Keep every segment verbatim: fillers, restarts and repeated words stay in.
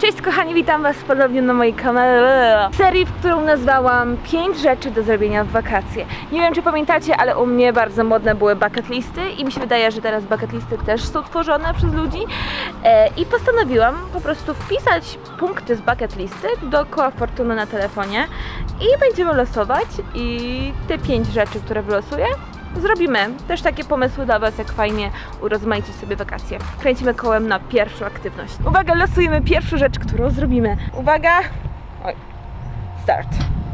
Cześć kochani, witam was ponownie na mojej kanale serii, w którą nazwałam pięć rzeczy do zrobienia w wakacje. Nie wiem czy pamiętacie, ale u mnie bardzo modne były bucket listy i mi się wydaje, że teraz bucket listy też są tworzone przez ludzi e, i postanowiłam po prostu wpisać punkty z bucket listy do koła fortuny na telefonie i będziemy losować i te pięć rzeczy, które wylosuję, zrobimy. Też takie pomysły dla was, jak fajnie urozmaicić sobie wakacje. Kręcimy kołem na pierwszą aktywność. Uwaga, losujemy pierwszą rzecz, którą zrobimy. Uwaga! Oj. Start.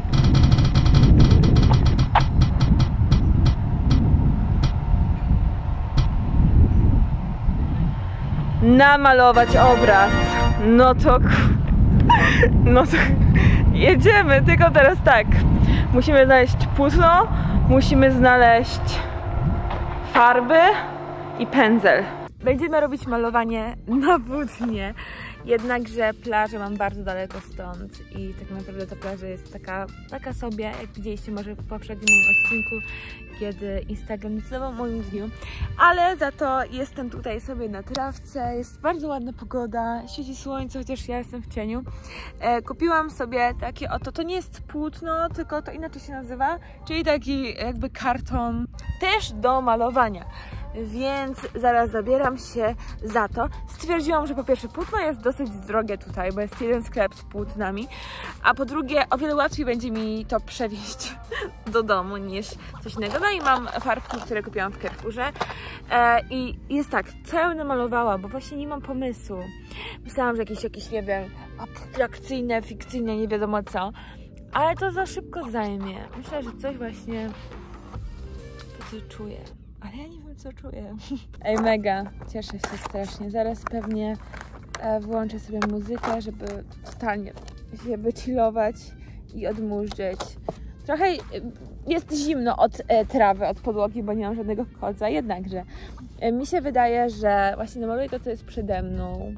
Namalować obraz. No to... No to... Jedziemy, tylko teraz tak. Musimy znaleźć płótno, musimy znaleźć farby i pędzel. Będziemy robić malowanie na włócznie, jednakże plażę mam bardzo daleko stąd i tak naprawdę ta plaża jest taka, taka sobie, jak widzieliście może w poprzednim moim odcinku, kiedy Instagram decydował o moim dniu, ale za to jestem tutaj sobie na trawce, jest bardzo ładna pogoda, świeci słońce, chociaż ja jestem w cieniu. E, kupiłam sobie takie oto, to nie jest płótno, tylko to inaczej się nazywa, czyli taki jakby karton też do malowania. Więc zaraz zabieram się za to. Stwierdziłam, że po pierwsze płótno jest dosyć drogie tutaj, bo jest jeden sklep z płótnami, a po drugie o wiele łatwiej będzie mi to przewieźć do domu niż coś innego. No i mam farbki, które kupiłam w Carrefourze e, i jest tak, całe namalowałam, bo właśnie nie mam pomysłu. Myślałam, że jakieś, jakieś nie wiem, abstrakcyjne, fikcyjne, nie wiadomo co, ale to za szybko zajmie. Myślę, że coś właśnie to co czuję. Ale ja nie wiem co czuję. Ej, mega, cieszę się strasznie. Zaraz pewnie e, włączę sobie muzykę, żeby totalnie się wychillować i odmurzyć. Trochę jest zimno od e, trawy, od podłogi, bo nie mam żadnego kodza, jednakże e, mi się wydaje, że właśnie namaluję to, co jest przede mną.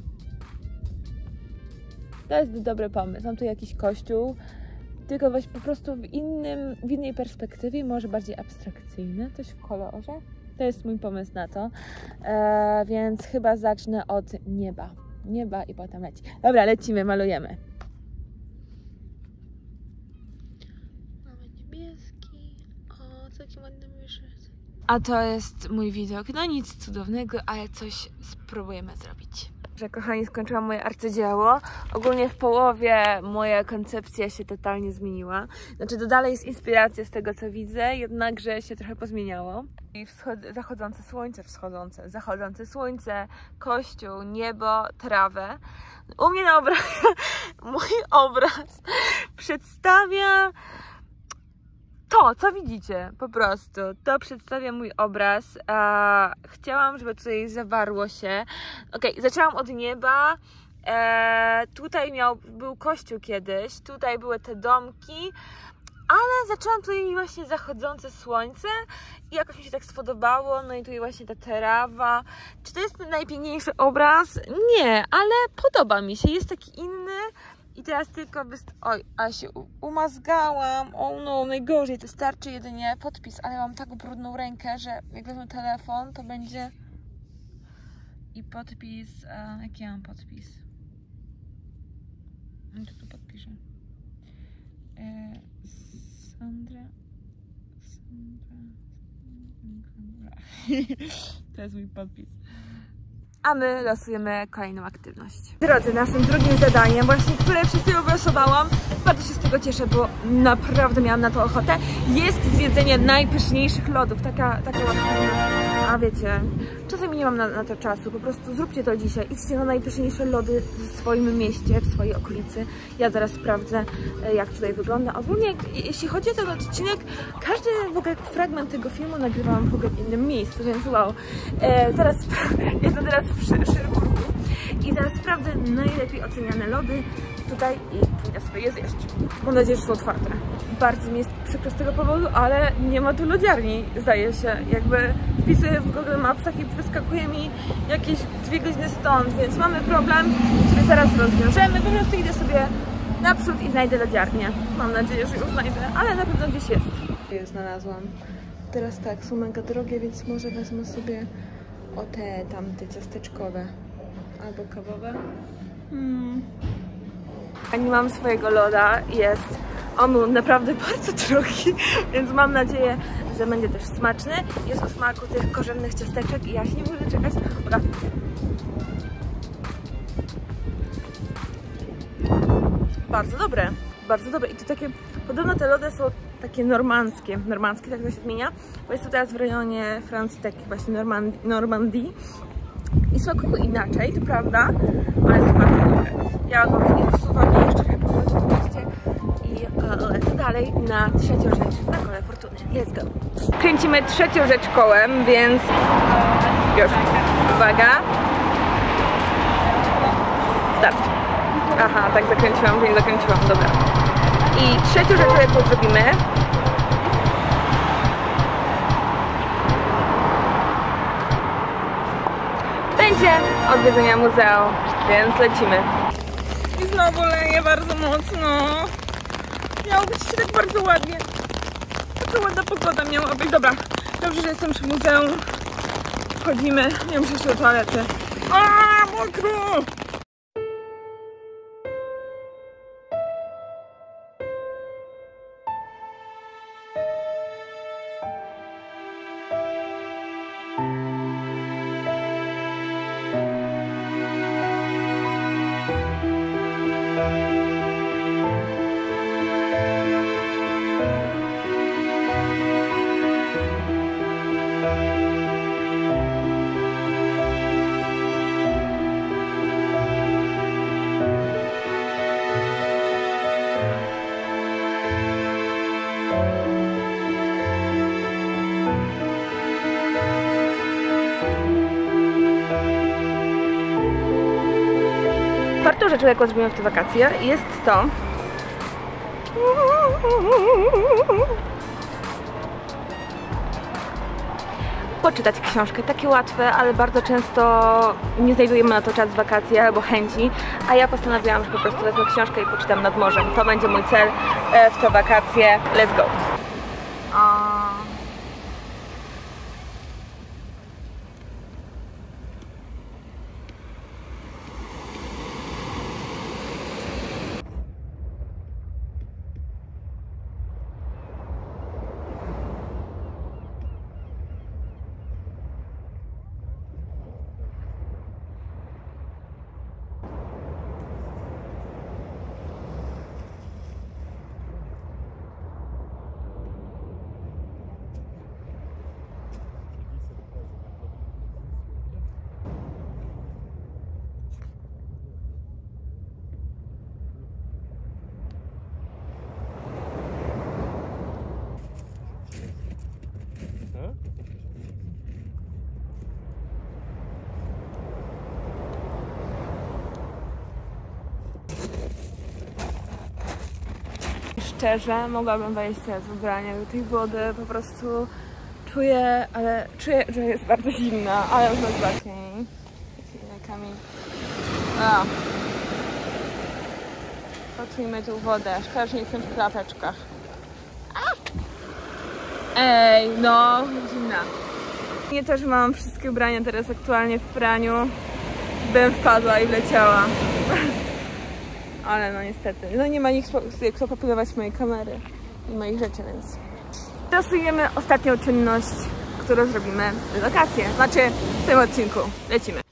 To jest dobry pomysł. Mam tu jakiś kościół, tylko właśnie po prostu w innym, w innej perspektywie, może bardziej abstrakcyjny, coś w kolorze. To jest mój pomysł na to, eee, więc chyba zacznę od nieba. Nieba i potem leci. Dobra, lecimy, malujemy. Mamy niebieski. O, taki ładny myszy. A to jest mój widok. No nic cudownego, ale coś spróbujemy zrobić. Że kochani, skończyłam moje arcydzieło. Ogólnie w połowie moja koncepcja się totalnie zmieniła. Znaczy to dalej jest inspiracja z tego co widzę, jednakże się trochę pozmieniało. I zachodzące słońce, wschodzące, zachodzące słońce, kościół, niebo, trawę. U mnie na obrazie mój obraz przedstawia to, co widzicie, po prostu. To przedstawia mój obraz. A, chciałam, żeby tutaj zawarło się. Ok, zaczęłam od nieba. E, tutaj miał, był kościół kiedyś, tutaj były te domki, ale zaczęłam tutaj właśnie zachodzące słońce i jakoś mi się tak spodobało. No i tutaj właśnie ta trawa. Czy to jest ten najpiękniejszy obraz? Nie, ale podoba mi się. Jest taki inny. I teraz tylko wyst... Oj, a się umazgałam. O no, najgorzej. To starczy jedynie podpis, ale mam tak brudną rękę, że jak wezmę telefon, to będzie... I podpis... A, jaki ja mam podpis? Co tu podpiszę? E, Sandra... Sandra... To jest mój podpis. A my losujemy kolejną aktywność. Drodzy, naszym drugim zadaniem, właśnie które przed chwilą wylosowałam, bardzo się z tego cieszę, bo naprawdę miałam na to ochotę, jest zjedzenie najpyszniejszych lodów. Taka, taka łatwizna. A wiecie, czasami nie mam na, na to czasu, po prostu zróbcie to dzisiaj. Idźcie na najpyszniejsze lody w swoim mieście, w swojej okolicy. Ja zaraz sprawdzę, jak tutaj wygląda. Ogólnie, jeśli chodzi o ten odcinek, każdy w ogóle fragment tego filmu nagrywałam w ogóle w innym miejscu, więc wow. E, zaraz, jestem teraz w Szyrburgu i zaraz sprawdzę najlepiej oceniane lody tutaj i pójdę sobie je zjeść. Mam nadzieję, że są otwarte. Bardzo mi jest przykro z tego powodu, ale nie ma tu lodziarni, zdaje się. Jakby wpisuję w Google Mapsach i wyskakuje mi jakieś dwie godziny stąd, więc mamy problem, który zaraz rozwiążemy. Po prostu idę sobie naprzód i znajdę lodziarnię. Mam nadzieję, że ją znajdę, ale na pewno gdzieś jest. Je znalazłam. Teraz tak, są mega drogie, więc może wezmę sobie o te tamte ciasteczkowe albo kawowe. Hmm. Nie mam swojego loda, jest on był naprawdę bardzo drogi, więc mam nadzieję, że będzie też smaczny. Jest o smaku tych korzennych ciasteczek i ja się nie mogę doczekać. Uda. Bardzo dobre, bardzo dobre i to takie, podobno te lody są takie normandzkie, normandzkie, tak to się zmienia, bo jest to teraz w rejonie Francji, taki właśnie Normandii, Normandii. I smakują inaczej, to prawda, ale są bardzo dobre. Ja go nie wsuwam i jeszcze chyba po mieście i e, lecę dalej na trzecią rzecz na kole fortuny. Let's go! Kręcimy trzecią rzecz kołem, więc już, uwaga. Start. Aha, tak zakręciłam, że nie zakręciłam, dobra. I trzecią rzecz, jaką zrobimy, będzie odwiedzenia muzeum, więc lecimy. I znowu leje bardzo mocno. Miało być się tak bardzo ładnie. Taka ładna pogoda miała być. Dobra, dobrze, że jestem przy muzeum. Wchodzimy, nie muszę jeszcze do toalety. Aaa, mokro! Czwartą rzeczą, jaką zrobimy w te wakacje, jest to poczytać książkę. Takie łatwe, ale bardzo często nie znajdujemy na to czas w wakacje albo chęci, a ja postanowiłam, że po prostu wezmę książkę i poczytam nad morzem. To będzie mój cel w te wakacje. Let's go! Szczerze, mogłabym wejść teraz w ubrania do tej wody, po prostu czuję, ale czuję, że jest bardzo zimna, ale już bez baczniej. Kamień. A. Poczujmy tą wodę, szkoda, że nie jestem w klapeczkach. A! Ej, no, zimna. Ja też mam wszystkie ubrania teraz aktualnie w praniu, bym wpadła i wleciała. Ale no niestety, no nie ma nikt, kto popilnować mojej kamery i moich rzeczy, więc stosujemy ostatnią czynność, którą zrobimy w wakacje, znaczy w tym odcinku. Lecimy.